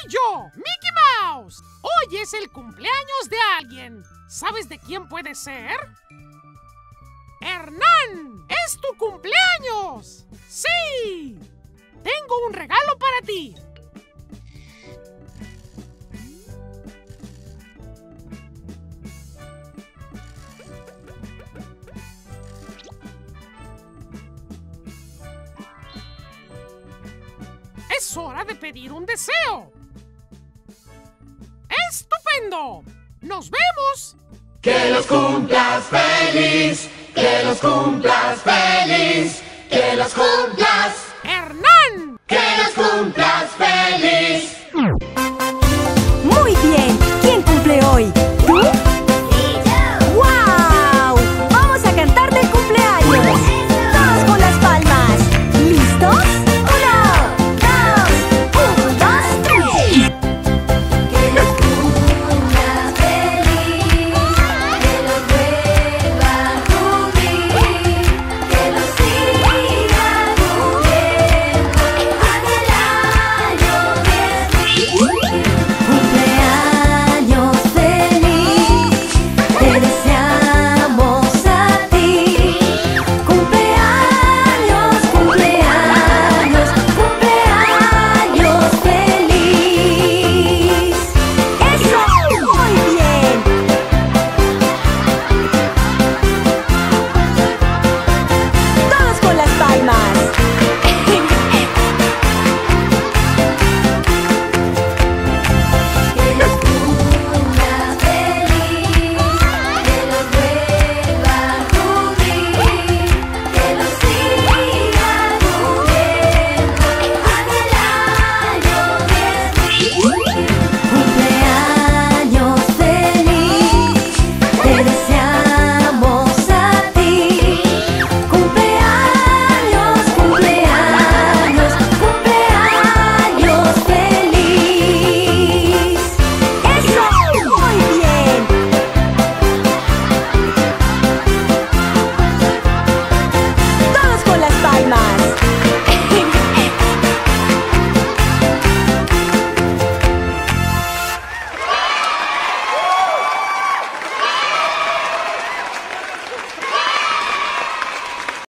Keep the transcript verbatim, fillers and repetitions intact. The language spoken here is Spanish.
Soy yo, Mickey Mouse. Hoy es el cumpleaños de alguien. ¿Sabes de quién puede ser? ¡Hernán! ¡Es tu cumpleaños! ¡Sí! Tengo un regalo para ti. Es hora de pedir un deseo. ¡Estupendo! ¡Nos vemos! Que los cumplas feliz, que los cumplas feliz, que los cumplas, ¡Hernán! que los cumplas.